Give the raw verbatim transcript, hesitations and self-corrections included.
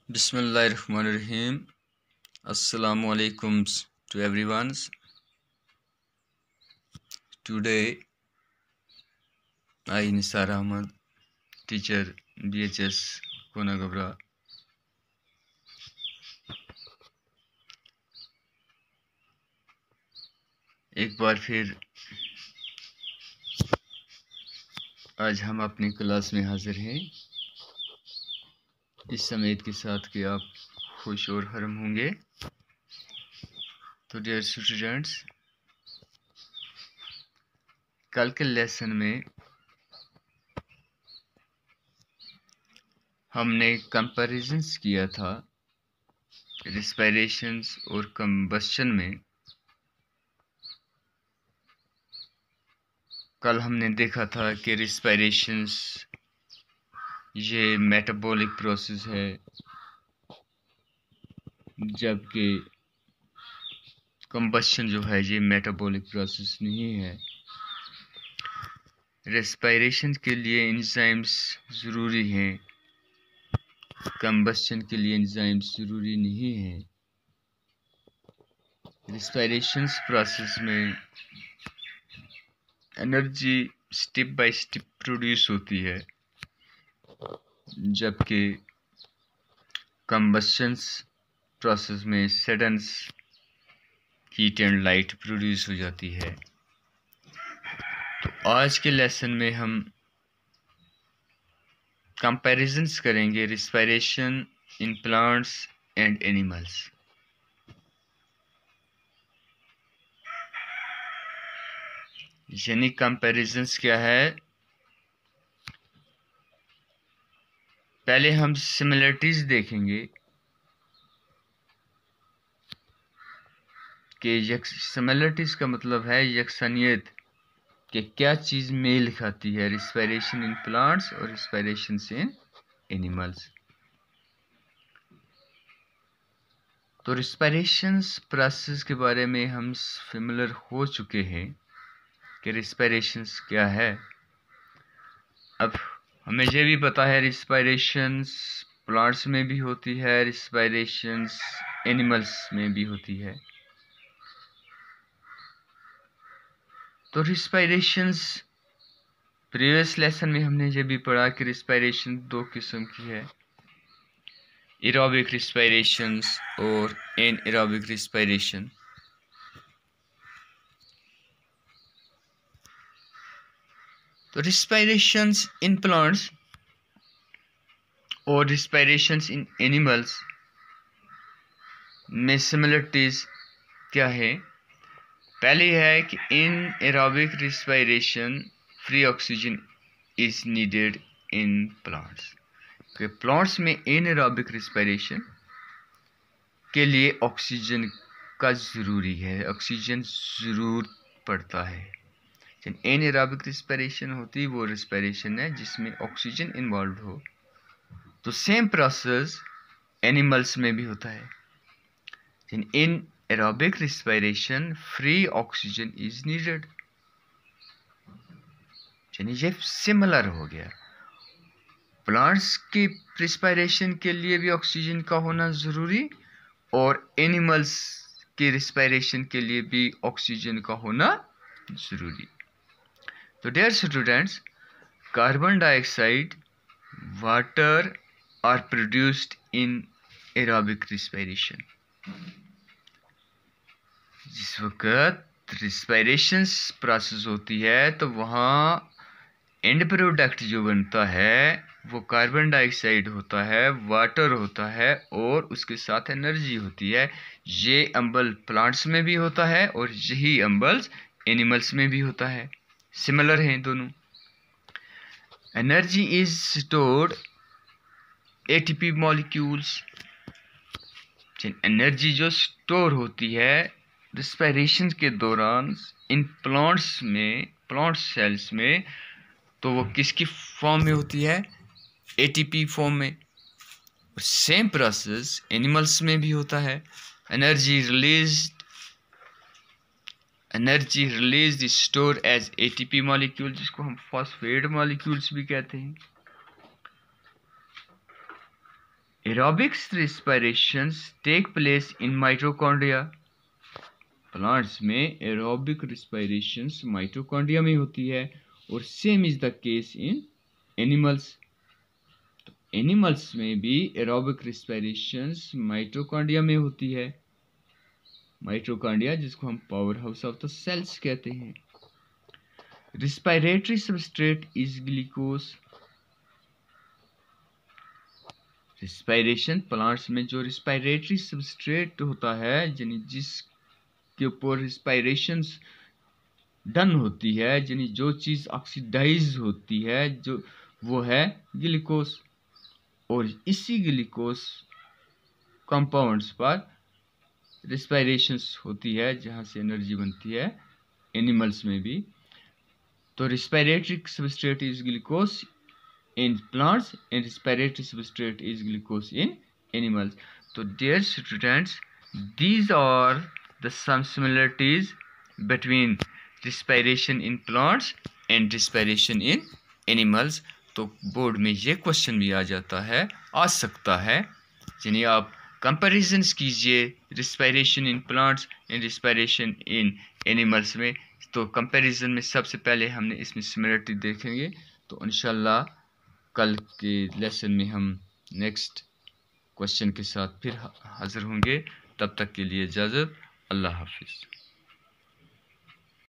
Bismillahirrahmanirrahim. Assalamu alaikum to everyone. Today, I Nisar Ahmad, teacher B H S Konagabra. एक बार फिर आज हम अपनी क्लास में हाजिर हैं इस समेत के साथ कि आप खुश और हरम होंगे। तो डियर स्टूडेंट्स, कल के लेसन में हमने कंपैरिजंस किया था रेस्पिरेशंस और कंबस्शन में। कल हमने देखा था कि रेस्पिरेशंस ये मेटाबॉलिक प्रोसेस है, जबकि कंबस्शन जो है ये मेटाबॉलिक प्रोसेस नहीं है। रेस्पिरेशन के लिए एंजाइम्स ज़रूरी हैं, कंबस्शन के लिए एंजाइम्स ज़रूरी नहीं है। रेस्पिरेशन प्रोसेस में energy step by step produce होती है, जबकि कंबस्शन प्रोसेस में sudden heat and light produce हो जाती है। तो आज के लेसन में हम कंपैरिजंस करेंगे respiration in plants and animals. यानी कंपैरिजंस क्या है, पहले हम सिमिलरिटीज देखेंगे कि सिमिलरिटीज का मतलब है यकसनियत, कि क्या चीज़ मेल खाती है रेस्पिरेशन इन प्लांट्स और रेस्पिरेशन इन एनिमल्स। तो रेस्पिरेशन प्रोसेस के बारे में हम फेमिलियर हो चुके हैं कि रेस्पिरेशन क्या है। अब हमें यह भी पता है रेस्पिरेशन प्लांट्स में भी होती है, रेस्पिरेशन एनिमल्स में भी होती है। तो रेस्पिरेशन प्रीवियस लेसन में हमने ये भी पढ़ा कि रेस्पिरेशन दो किस्म की है, एरोबिक रेस्पिरेशन और एनएरोबिक रेस्पिरेशन। तो रेस्पिरेशन इन प्लांट्स और रेस्पिरेशन इन एनिमल्स में सिमिलरिटीज क्या है। पहली है कि in aerobic respiration free oxygen is needed in plants, कि प्लांट्स में एनारोबिक रेस्पिरेशन के लिए ऑक्सीजन का ज़रूरी है, ऑक्सीजन ज़रूर पड़ता है। एनारोबिक रेस्पिरेशन होती है वो रेस्पिरेशन है जिसमें ऑक्सीजन इन्वॉल्व हो। तो सेम प्रोसेस एनिमल्स में भी होता है। In aerobic respiration free oxygen is needed, यानी ये सिमिलर हो गया। प्लांट्स की रेस्पिरेशन के लिए भी ऑक्सीजन का होना ज़रूरी और एनिमल्स की रेस्पिरेशन के लिए भी ऑक्सीजन का होना ज़रूरी। तो dear students, carbon dioxide, water are produced in aerobic respiration. जिस वक्त रेस्पिरेशन प्रोसेस होती है तो वहाँ एंड प्रोडक्ट जो बनता है वो कार्बन डाइऑक्साइड होता है, वाटर होता है और उसके साथ एनर्जी होती है। ये अम्बल प्लांट्स में भी होता है और यही अम्बल एनिमल्स में भी होता है, सिमिलर हैं दोनों। Energy is stored ATP molecules. Energy जो स्टोर होती है रेस्पिरेशन के दौरान इन प्लांट्स में, प्लांट सेल्स में, तो वो किसकी फॉर्म में होती है, एटीपी फॉर्म में। सेम प्रोसेस एनिमल्स में भी होता है। Energy release energy release store as ATP molecule, जिसको हम फॉस्फेट मॉलिक्यूल्स भी कहते हैं। Aerobics respirations take place in mitochondria. Plants में एरोबिक रिस्पायरेशंस माइटोकॉन्ड्रिया में होती है और same is the case in animals. तो एनिमल्स में भी एरोबिक रिस्पायरेशंस माइटोकॉन्ड्रिया में होती है। माइटोकॉन्ड्रिया जिसको हम power house of the cells कहते हैं। Respiratory substrate is glucose. Respiration plants में जो रिस्पायरेटरी सबस्ट्रेट होता है यानी जिसके ऊपर रिस्पायरेशन डन होती है यानी जो चीज़ ऑक्सीडाइज होती है जो वो है ग्लूकोज। और इसी ग्लूकोज कंपाउंड्स पर रिस्पायरेशंस होती है जहाँ से एनर्जी बनती है एनिमल्स में भी। तो respiratory substrate is glucose in plants and respiratory substrate is glucose in animals. So dear students, these are the some similarities between respiration in plants and respiration in animals. तो board में ये question भी आ जाता है आ सकता है यानी आप कंपैरिजन्स कीजिए respiration in plants and respiration in animals में। तो कंपैरिजन में सबसे पहले हमने इसमें सिमिलरिटी देखेंगे। तो इंशाल्लाह कल के लेसन में हम नेक्स्ट क्वेश्चन के साथ फिर हाजिर होंगे। तब तक के लिए इजाज़त। अल्लाह हाफिज़।